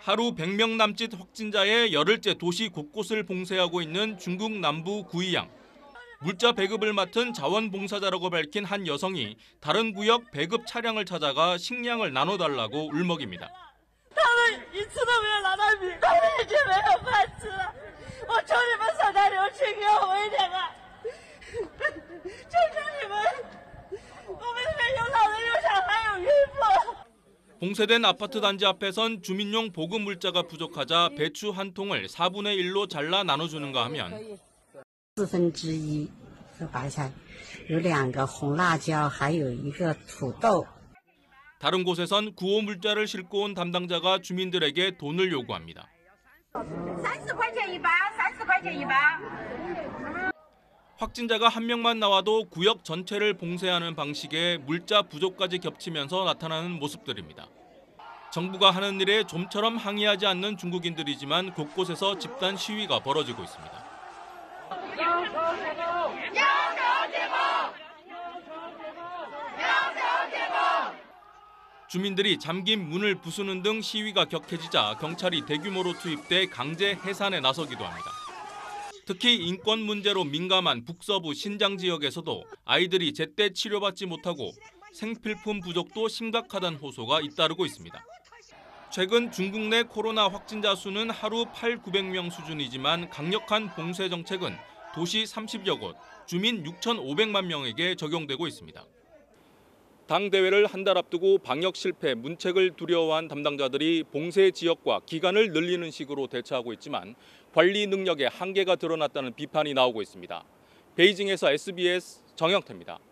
하루 100명 남짓 확진자의 열흘째 도시 곳곳을 봉쇄하고 있는 중국 남부 구이양. 물자 배급을 맡은 자원봉사자라고 밝힌 한 여성이 다른 구역 배급 차량을 찾아가 식량을 나눠달라고 울먹입니다. 봉쇄된 아파트 단지 앞에선 주민용 보급 물자가 부족하자 배추 한 통을 4분의 1로 잘라 나눠주는가 하면 1/4是白菜，有2个红辣椒，还有1个土豆。 다른 곳에선 구호 물자를 싣고 온 담당자가 주민들에게 돈을 요구합니다. 30块钱一包，30块钱一包。 확진자가 한 명만 나와도 구역 전체를 봉쇄하는 방식의 물자 부족까지 겹치면서 나타나는 모습들입니다. 정부가 하는 일에 좀처럼 항의하지 않는 중국인들이지만 곳곳에서 집단 시위가 벌어지고 있습니다. 주민들이 잠긴 문을 부수는 등 시위가 격해지자 경찰이 대규모로 투입돼 강제 해산에 나서기도 합니다. 특히 인권 문제로 민감한 북서부 신장 지역에서도 아이들이 제때 치료받지 못하고 생필품 부족도 심각하다는 호소가 잇따르고 있습니다. 최근 중국 내 코로나 확진자 수는 하루 8,900명 수준이지만 강력한 봉쇄 정책은 도시 30여 곳, 주민 6,500만 명에게 적용되고 있습니다. 당 대회를 한 달 앞두고 방역 실패, 문책을 두려워한 담당자들이 봉쇄 지역과 기간을 늘리는 식으로 대처하고 있지만 관리 능력에 한계가 드러났다는 비판이 나오고 있습니다. 베이징에서 SBS 정영태입니다.